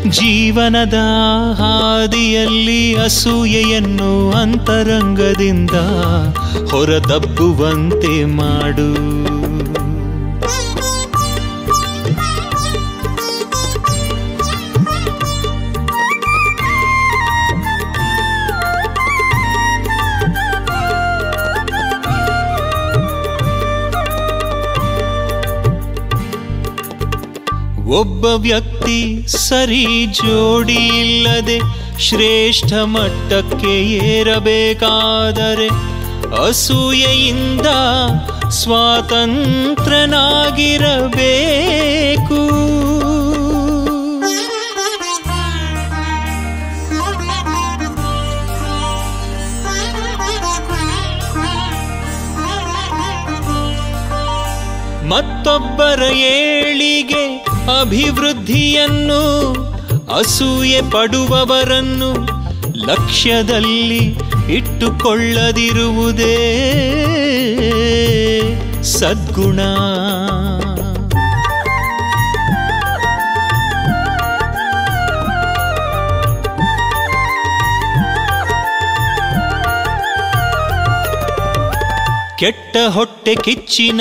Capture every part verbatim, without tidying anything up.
ಜೀವನದ ಹಾದಿಯಲ್ಲಿ ಅಸೂಯೆಯನ್ನು ಅಂತರಂಗದಿಂದ ಹೊರದಬ್ಬುವಂತೆ ಮಾಡು. ಒಬ್ಬ ವ್ಯಕ್ತಿ ಸರಿ ಜೋಡಿ ಇಲ್ಲದೆ ಶ್ರೇಷ್ಠ ಮಟ್ಟಕ್ಕೆ ಏರಬೇಕಾದರೆ ಅಸೂಯೆಯಿಂದ ಸ್ವಾತಂತ್ರ್ಯನಾಗಿರಬೇಕು. ಮತ್ತೊಬ್ಬರ ಏಳಿಗೆ ಅಭಿವೃದ್ಧಿಯನ್ನು ಅಸೂಯೆ ಪಡುವವರನ್ನು ಲಕ್ಷ್ಯದಲ್ಲಿ ಇಟ್ಟುಕೊಳ್ಳದಿರುವುದೇ ಸದ್ಗುಣ. ಕೆಟ್ಟ ಹೊಟ್ಟೆ ಕಿಚ್ಚಿನ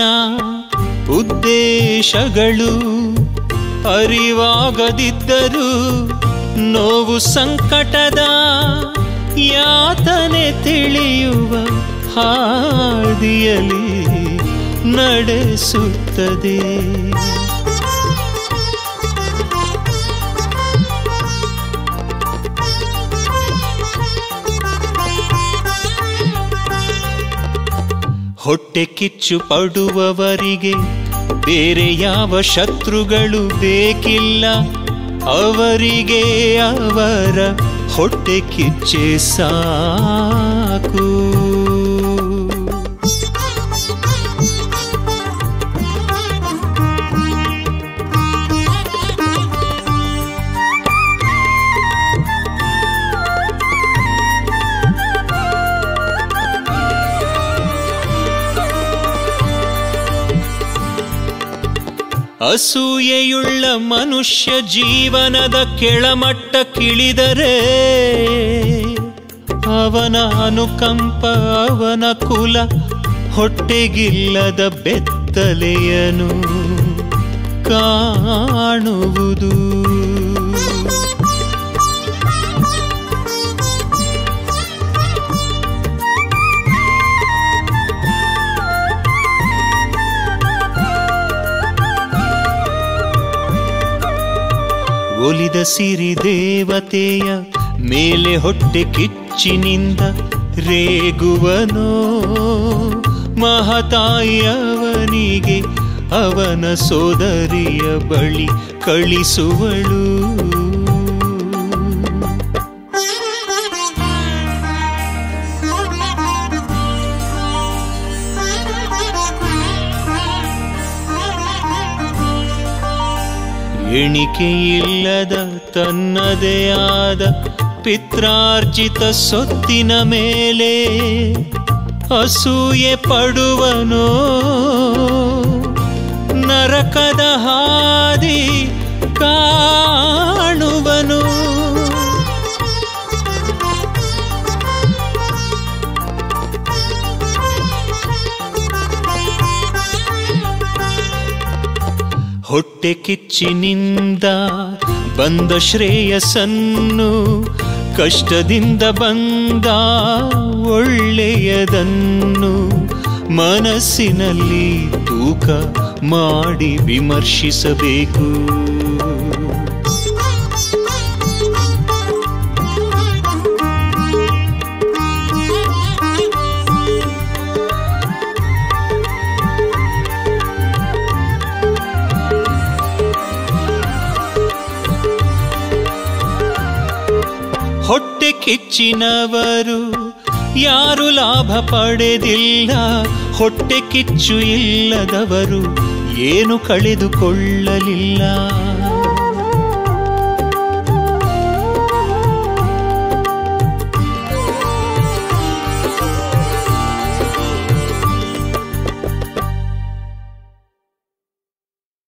ಉದ್ದೇಶಗಳು ಅರಿವಾಗದಿದ್ದರೂ ನೋವು ಸಂಕಟದ ಯಾತನೆ ತಿಳಿಯುವ ಹಾದಿಯಲ್ಲಿ ನಡೆಸುತ್ತದೆ. ಹೊಟ್ಟೆ ಕಿಚ್ಚು ಪಡುವವರಿಗೆ ಬೇರೆ ಯಾವ ಶತ್ರುಗಳು ಬೇಕಿಲ್ಲ. ಅವರಿಗೆ ಅವರ ಹೊಟ್ಟೆ ಕಿಚ್ಚೆ ಸಾಕು. ಅಸೂಯೆಯುಳ್ಳ ಮನುಷ್ಯ ಜೀವನದ ಕೆಳಮಟ್ಟಕ್ಕಿಳಿದರೆ ಅವನ ಅನುಕಂಪ ಅವನ ಕುಲ ಹೊಟ್ಟೆಗಿಲ್ಲದ ಬೆತ್ತಲೆಯನು ಕಾಣುವುದು. ಒಲಿದ ಸಿರಿ ದೇವತೆಯ ಮೇಲೆ ಹೊಟ್ಟೆ ಕಿಚ್ಚಿನಿಂದ ರೇಗುವನೋ ಮಹತಾಯಿಯವನಿಗೆ ಅವನ ಸೋದರಿಯ ಬಳಿ ಕಳಿಸುವಳು. ಎಣಿಕೆಯಿಲ್ಲದ ತನ್ನದೇ ಆದ ಪಿತ್ರಾರ್ಜಿತ ಸೊತ್ತಿನ ಮೇಲೆ ಅಸೂಯೆ ಪಡುವನೋ ನರಕದ ಹಾದಿ ಕಾಣುವನು. ಹೊಟ್ಟೆ ಕಿಚ್ಚಿನಿಂದ ಬಂದ ಶ್ರೇಯಸ್ಸನ್ನು ಕಷ್ಟದಿಂದ ಬಂದ ಒಳ್ಳೆಯದನ್ನು ಮನಸ್ಸಿನಲ್ಲಿ ತೂಕ ಮಾಡಿ ವಿಮರ್ಶಿಸಬೇಕು. ಹೊಟ್ಟೆ ಕಿಚ್ಚಿನವರು ಯಾರು ಲಾಭ ಪಡೆದಿಲ್ಲ. ಹೊಟ್ಟೆ ಕಿಚ್ಚು ಇಲ್ಲದವರು ಏನು ಕಳೆದುಕೊಳ್ಳಲಿಲ್ಲ.